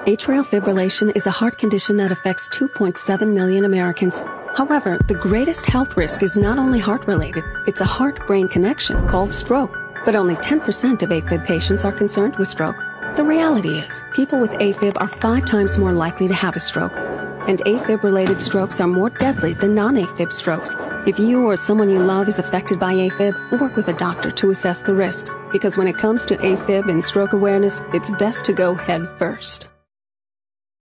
Atrial fibrillation is a heart condition that affects 2.7 million Americans. However, the greatest health risk is not only heart-related, it's a heart-brain connection called stroke. But only 10% of AFib patients are concerned with stroke. The reality is, people with AFib are 5 times more likely to have a stroke. And AFib-related strokes are more deadly than non-AFib strokes. If you or someone you love is affected by AFib, work with a doctor to assess the risks. Because when it comes to AFib and stroke awareness, it's best to go head first.